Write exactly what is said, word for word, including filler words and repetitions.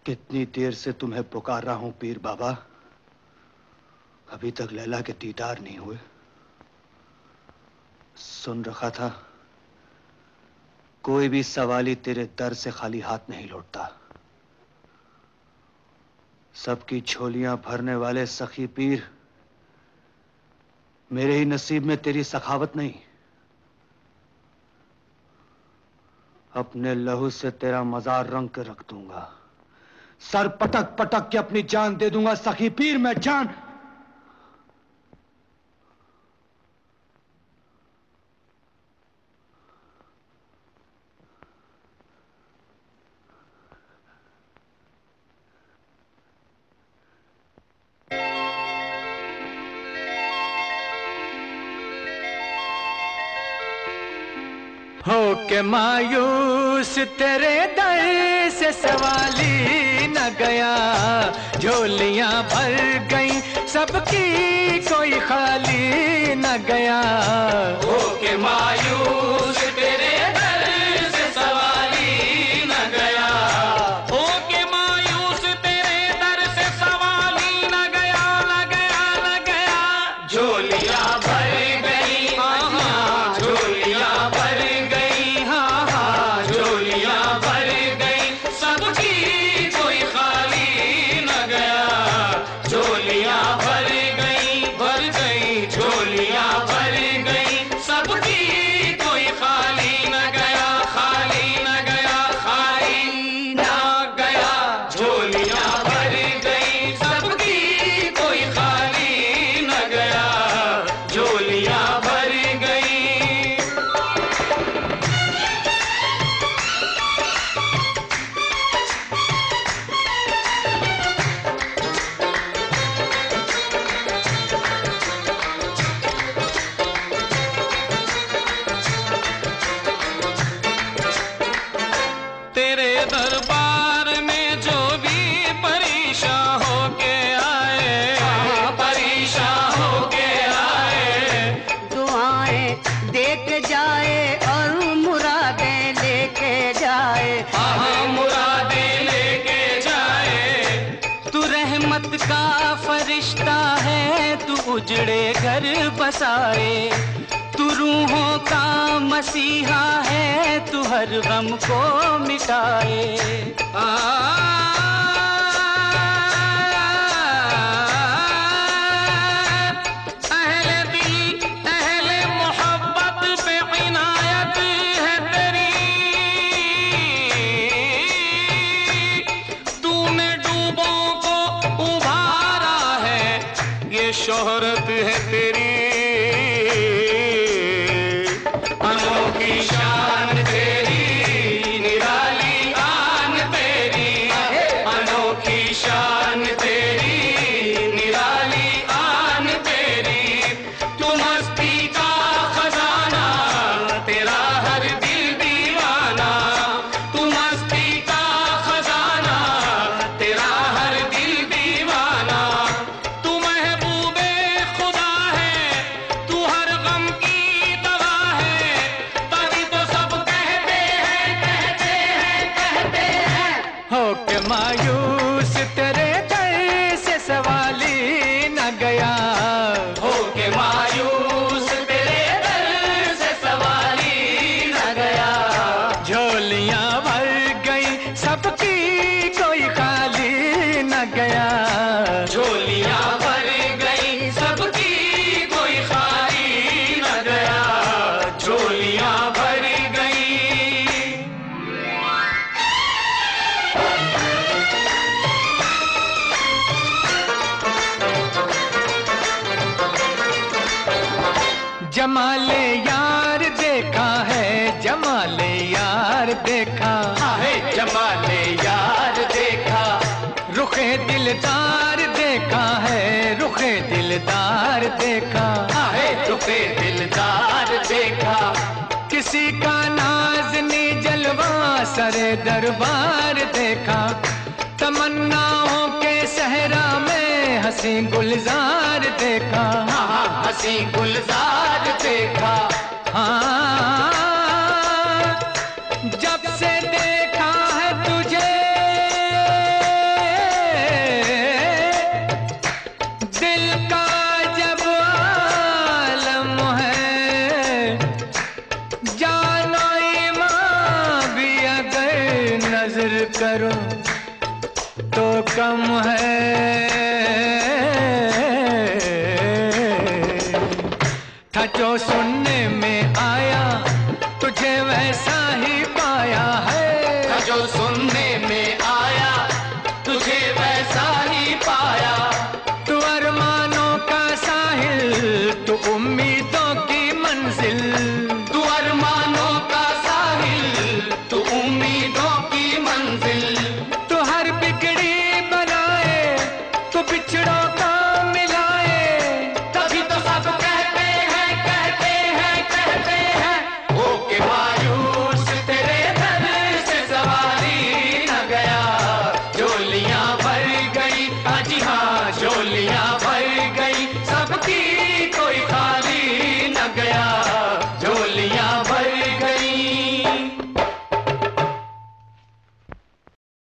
कितनी देर से तुम्हें पुकार रहा हूं पीर बाबा, अभी तक लैला के दीदार नहीं हुए। सुन रखा था कोई भी सवाली तेरे दर से खाली हाथ नहीं लौटता। सबकी झोलियां भरने वाले सखी पीर, मेरे ही नसीब में तेरी सखावत नहीं। अपने लहू से तेरा मजार रंग के रख दूंगा, सर पटक पटक के अपनी जान दे दूंगा सखी पीर, मैं जान। हो के मायूस तेरे दर से सवाली न गया, झोलियां भर गई सबकी कोई खाली न गया। हो के मायूस तेरे दर से सवाली न गया, हो के मायूस तेरे दर से सवाली न गया, न गया न गया। झोलियां भर गई, हाँ झोलियां भर गई, हाँ हाँ झोलियां भर गई सबकी कोई खाली न गया। झोलियां भर गई, भर गई झोलियां भर गई सबकी कोई खाली न गया, खाली न गया, खाली न गया। झोलियां भर गई सबकी कोई खाली न गया, झोलियां भर गई। तेरे दरबार में जो भी परेशान होके आए, परेशान होके आए, दुआएं दे के जाए और मुरादें लेके जाए, हाँ मुरादें लेके जाए। तू रहमत का फरिश्ता है, तू उजड़े घर बसाए। तू रूहों का मसीहा है, तू हर गम को मिटाए। आ, अहले दिल अहले मोहब्बत पे इनायत है तेरी, तूने डूबों को उभारा है, ये शोहरत है तेरी। अनोखी शान तेरी, निराली आन तेरी, अनोखी शान तेरी, निराली आन तेरी। तू मस्ती का खजाना, तेरा हर दिल दीवाना, तू मस्ती का खजाना, तेरा हर दिल दीवाना। तू महबूबे खुदा है, तू हर गम की दवा है, तभी तो सब कहते हैं, कहते हैं, कहते हैं। हो के मायूस तेरे दर से सवाली न गया, हो के मायूस तेरे दर से सवाली न गया। झोलियां भर गई सबकी कोई खाली न गया। झोलियां भर गई सबकी कोई खाली न गया, झोलियां भर गई। जमाले यार देखा है, जमाले यार देखा आहे जमाले यार देखा, रुखे दिलदार देखा है, रुखे दिलदार देखा आहे रुखे दिलदार देखा। किसी का नाज़नी जलवा सरे दरबार देखा, तमन्नाओं के सहरा में हंसी गुलजार देखा, हाँ हंसी गुलजार देखा। हाँ जब से देखा है तुझे करो तो कम है। था जो सो